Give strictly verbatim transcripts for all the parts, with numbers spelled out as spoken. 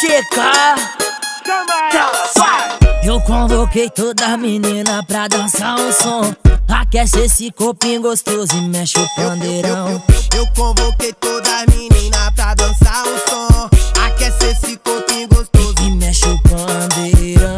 C K. Eu convoquei toda a menina pra dançar um som. Aquece esse corpinho gostoso e mexe o pandeirão. Eu, eu, eu, eu convoquei toda a menina pra dançar um som. Aquece esse corpinho gostoso e mexe o pandeirão.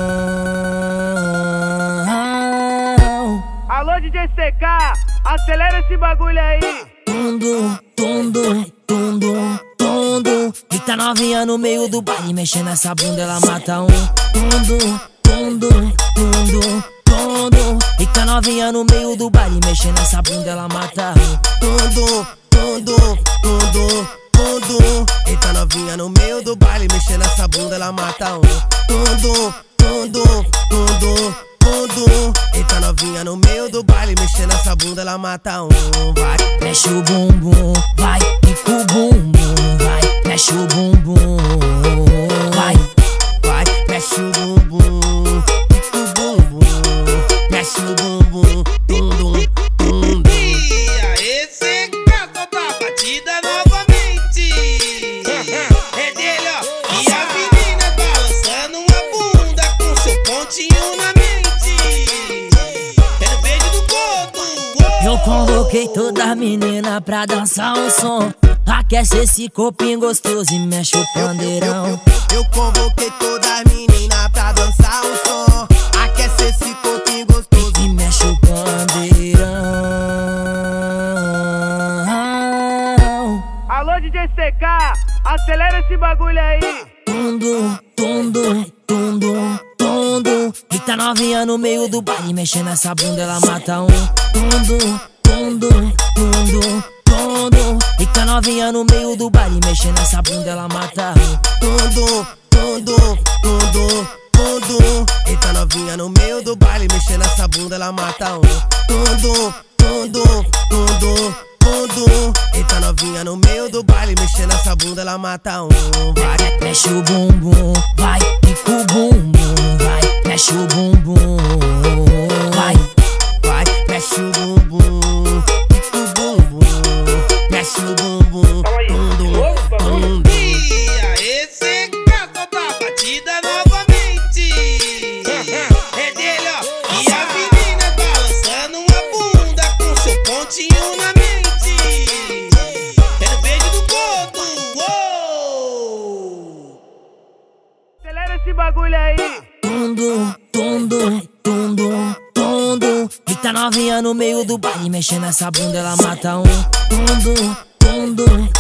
Alô, D J C K, acelera esse bagulho aí. Tundo, tundo, tundo, tundo. Eita novinha no meio do baile, mexendo essa bunda, ela mata um. Tundo, tundo, tundo, tundo. Eita novinha no meio do baile, mexendo essa bunda, ela mata um. Tundo, tundo, tundo, tundo. Eita novinha no meio do baile, mexendo essa bunda, ela mata um. Tundo, tundo, tundo, tundo. Eita novinha no meio do baile, mexendo essa bunda, ela mata um. Vai, mexe o bumbum, vai, pica o bumbum, vai, mexe o bumbum, vai, vai, mexe o bumbum, pica o bumbum, mexe o bumbum, dum dum dum. E aí, C K, solta a batida novamente. É dele, ó, e a menina balançando uma bunda com seu pontinho na mente. É no beijo do corpo. Eu convoquei toda a menina pra dançar um som. Aquece esse corpinho gostoso e mexe o pandeirão. Eu, eu, eu, eu convoquei toda a menina pra dançar um som. Aquece esse corpinho gostoso e mexe o pandeirão. Alô, D J C K, acelera esse bagulho aí. Tundo, tundo, tundo, tundo. Eita novinha no meio do baile, mexendo essa bunda, ela mata um. Tundo, tundo, tundo, tundo. Eita novinha no meio do baile, mexendo essa bunda, ela mata um. Tundo, tundo, tundo, tundo. Eita novinha no meio do baile, mexendo essa bunda, ela mata um. Tundo, tundo, tundo, tundo. Eita novinha no meio do baile, mexendo essa bunda, ela mata um. Vai, mexe o bumbum, vai, pica o bumbum, vai, mexe o bumbum, vai, vai, mexe o bumbum, pica o bumbum, mexe o bumbum, dum dum dum. E aí, C K, solta a batida novamente. É dele, ó, e a menina balançando uma bunda com seu pontinho na mente. É no beijo do corpo. Uou. Acelera esse bagulho aí. Tundo, tundo, tundo, tundo. Eita novinha no meio do baile, mexendo essa bunda, ela mata um. Tundo, tundo,